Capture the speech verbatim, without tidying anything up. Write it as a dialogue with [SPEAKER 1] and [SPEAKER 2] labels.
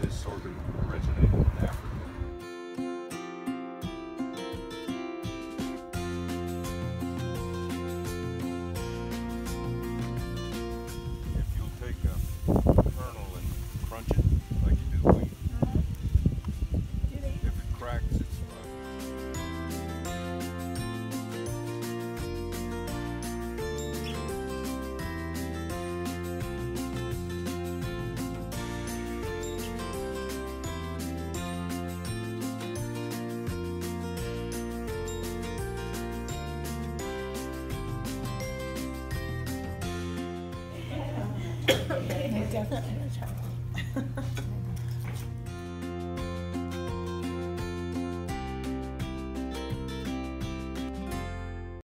[SPEAKER 1] this sorghum originated in Africa. If you'll take a kernel and crunch it like you do wheat, if it cracks, it's fine.
[SPEAKER 2] I definitely gonna try.